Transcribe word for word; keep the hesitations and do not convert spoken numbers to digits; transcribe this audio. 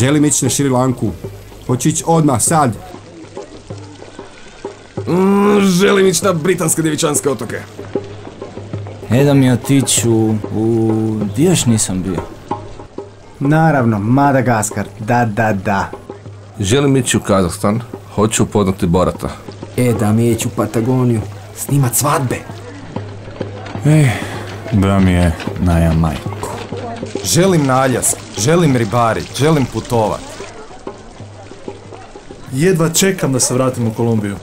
Želim ići na Šri Lanku. Hoću ići odmah, sad. Mm, želim ići na Britanske Djevičanske otoke. E da mi otiću u... Di još nisam bio? Naravno, Madagaskar, da, da, da. Želim ići u Kazahstan, hoću upoznati Borata. E, da mi ići u Patagoniju, snimat svadbe. Ej, da mi je na Jamajku. Želim na Aljask, želim ribarit, želim putovat. Jedva čekam da se vratim u Kolumbiju.